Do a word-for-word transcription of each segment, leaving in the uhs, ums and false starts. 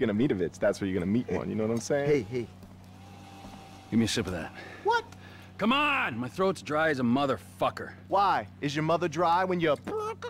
gonna meet a Vitz, that's where you're gonna meet one. You know what I'm saying? Hey, hey. Give me a sip of that. What? Come on! My throat's dry as a motherfucker. Why? Is your mother dry when you're...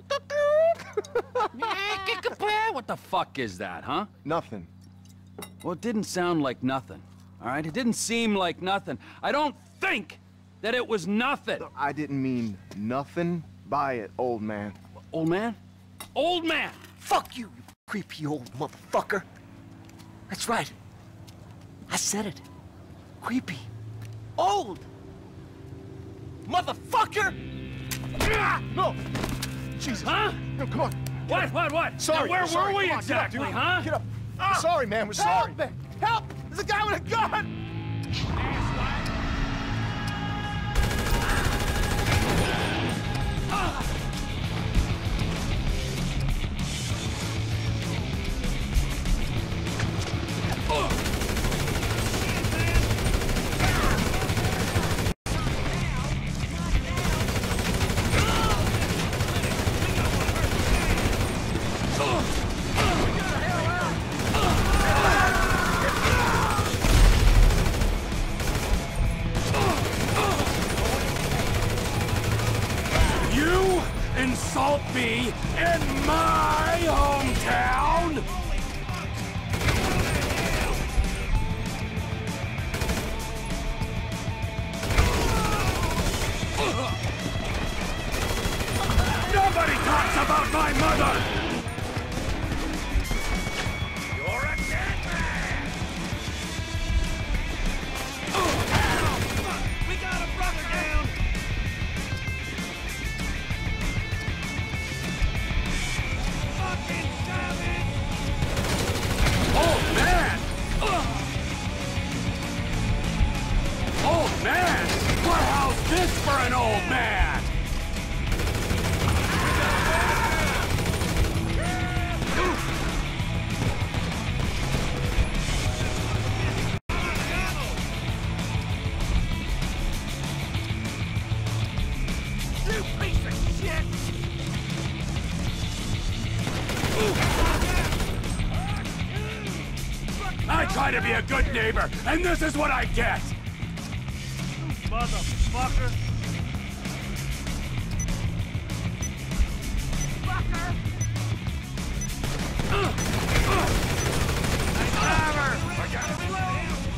What the fuck is that, huh? Nothing. Well, it didn't sound like nothing, all right? It didn't seem like nothing. I don't think that it was nothing. I didn't mean nothing by it, old man. Old man? Old man! Fuck you, you creepy old motherfucker. That's right. I said it. Creepy. Old. Motherfucker! No! Jesus. Huh? No, come on. What, what, what? Sorry. Now, where sorry. were we Come on, exactly, get up, huh? Get up. Ah, sorry, man. We're sorry. Help me! Help! There's a guy with a gun! Insult me in my hometown? Nobody talks about my mother! You're a dead man! We got a brother down! Old man! Old man? Well, how's this for an old man? You piece of shit! I try to be a good neighbor, and this is what I get! Motherfucker! Fucker! Uh, uh. Nice driver! I gotta reload!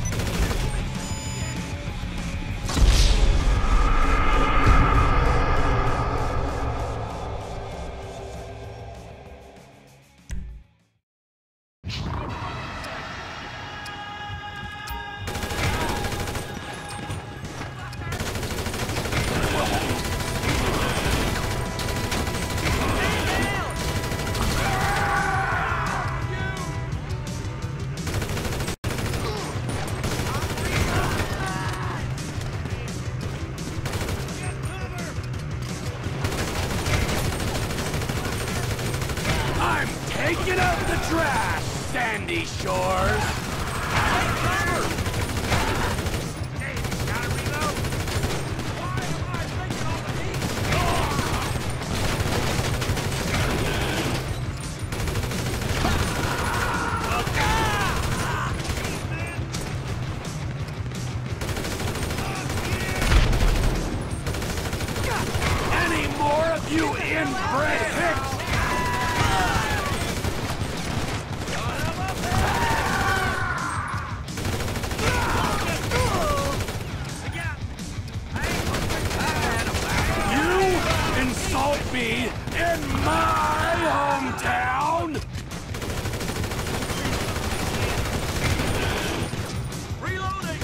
Taking out the trash, Sandy Shores! Hey, gotta reload! Why am I taking all the heat? Any more of you inbred hicks? Insult me in my hometown? Reloading!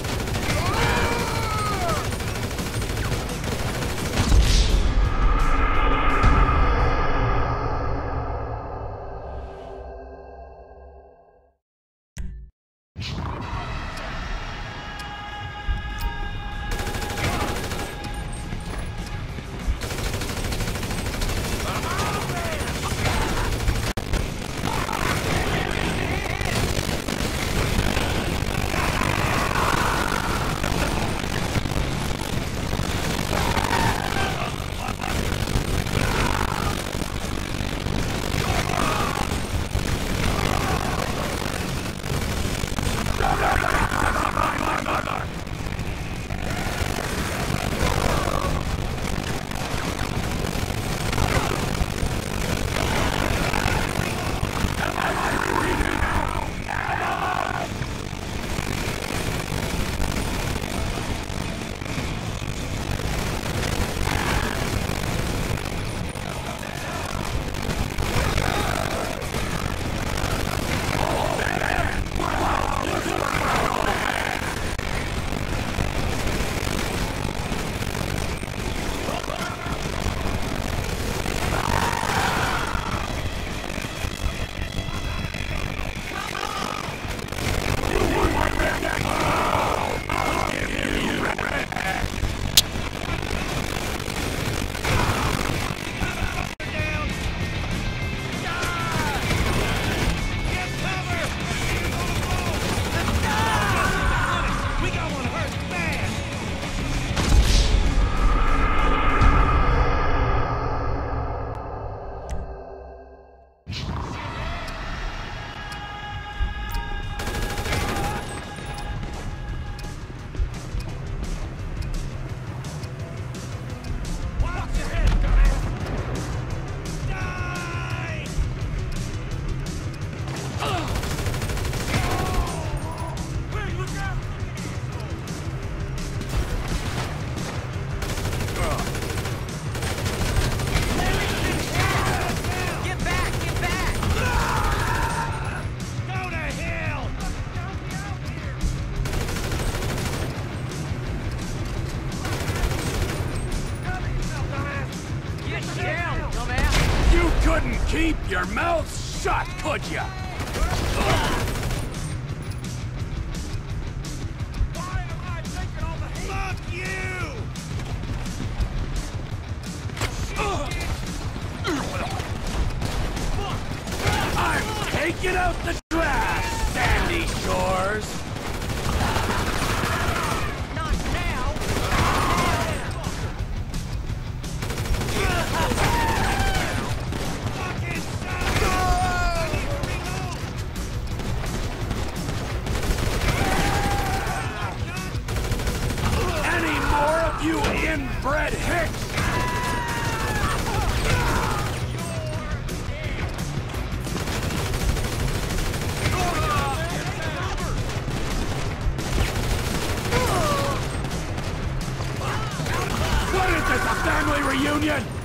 keep your mouth shut, could ya? Why am I taking all the heat? Fuck you! I'm taking out the trash, Sandy Shores! Not now! Fucking son! I need to reload! Any more of you inbred hicks? What is this, a family reunion?